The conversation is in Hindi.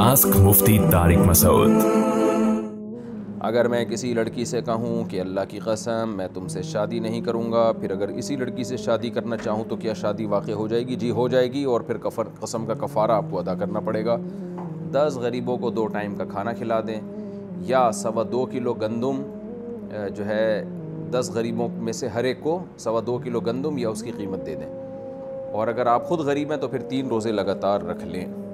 आस्क मुफ्ती तारिक मसूद। अगर मैं किसी लड़की से कहूँ कि अल्लाह की कसम मैं तुमसे शादी नहीं करूँगा, फिर अगर इसी लड़की से शादी करना चाहूँ तो क्या शादी वाक़ई हो जाएगी? जी हो जाएगी, और फिर कसम का कफ़ारा आपको अदा करना पड़ेगा। 10 गरीबों को 2 टाइम का खाना खिला दें, या 2.25 किलो गंदम जो है 10 गरीबों में से हर एक को 2.25 किलो गंदम या उसकी कीमत दे दें। और अगर आप ख़ुद गरीब हैं तो फिर 3 रोज़े लगातार रख लें।